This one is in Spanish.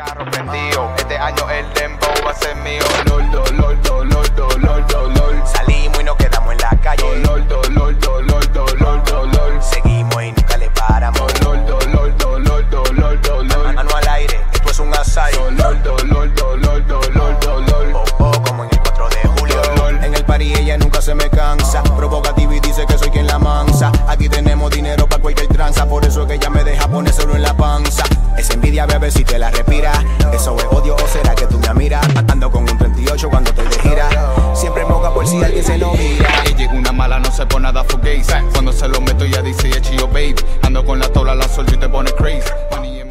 carro prendido. Este año el dembow va a ser mío. Lordo, lordo, lordo, lordo, lordo. Salimos y nos quedamos en la calle. Lordo, lordo, lordo, lordo, lordo. Seguimos y nunca le paramos. Lordo, lordo, lordo, lordo, lordo. Mano al aire, esto es un asalto. Lordo, lordo, lordo, lordo, lordo. Como en el 4 de julio. En el party ella nunca se me cansa. Provocativa y dice que soy quien la mansa. Aquí tenemos dinero para cualquier tranza. Por eso es que ella me deja ponérselo en la panza. Esa envidia, bebé, si te la respira. Eso es odio o será que tú me miras. Ando con un 38 cuando estoy de gira. Siempre moca por si alguien se lo mira. Ella es una mala, no se pone nada for gays. Cuando se lo meto ella dice, Chillo, baby. Ando con la tabla, la suelto y te pone crazy.